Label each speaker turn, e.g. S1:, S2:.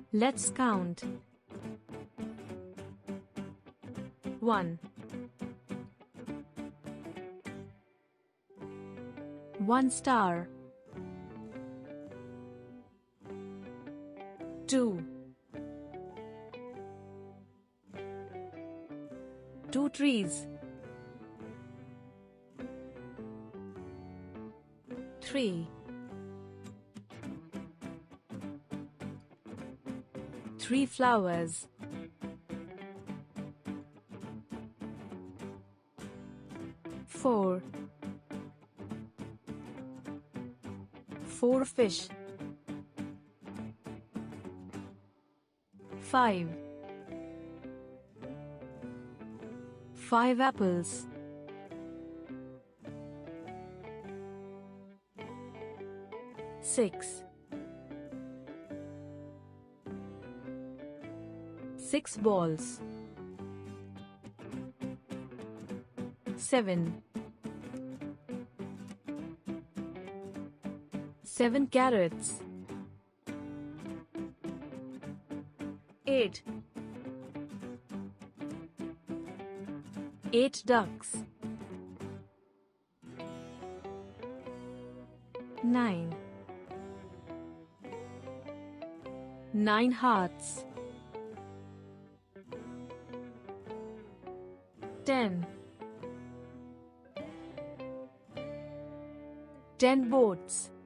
S1: Let's count. 1. 1 star. 2. 2 trees. 3. 3 flowers. 4. 4 fish. 5. 5 apples. 6. 6 balls. 7. 7 carrots. 8. 8 ducks. 9. 9 hearts. 10. 10 boats.